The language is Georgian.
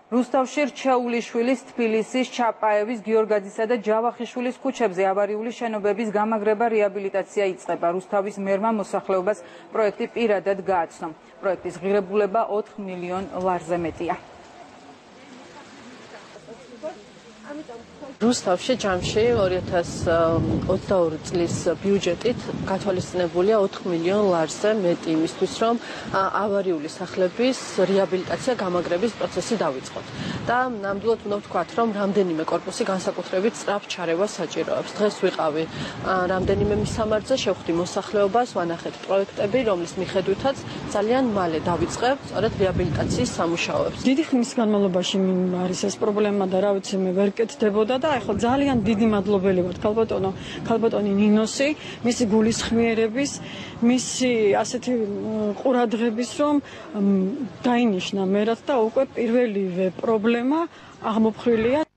რუსთავში რჩეულიშვილის, თბილისის, ჩაპაევის, გიორგაძისა და ჯავახიშვილის ქუჩებზე ავარიული შენობების გამაგრება რეაბილიტაცია იწყება. რუსთავის მერმა მოსახლეობას პროექტი პირადად გააცნო. პროექტის ღირებულება 4 მილიონ ლარზე მეტია. რუსთავში ჯამში 2022 წლის ბიუჯეტით გათვალისწინებულია 4 მილიონ ლარზე მეტი იმისთვის, რომ ავარიული სახლების რეაბილიტაცია გამაგრების პროცესი დავიწყოთ. და ნამდვილად უნდა ვთქვათ, რომ რამდენიმე კორპუსი განსაკუთრებით სწრაფ ჩარევას საჭიროებს. დღეს ვიყავი რამდენიმე მისამართზე, შევხვდი მოსახლეობას, ვანახეთ პროექტები, რომლის მიხედვითაც ძალიან მალე დავიწყებთ სწორედ რეაბილიტაციის სამუშაოებს. დიდი ხნის განმავლობაში არის ეს პრობლემა და რა ვიცი, მე ვერ კეთდებოდა და ახლა ძალიან დიდი მადლობელი ვარ ქალბატონი ნინოსი, მისი გულისხმიერების, მისი ასეთი ყურადღების, რომ დაინიშნა მერად და უკვე პირველივე პრობლემა აღმოფხვრილია.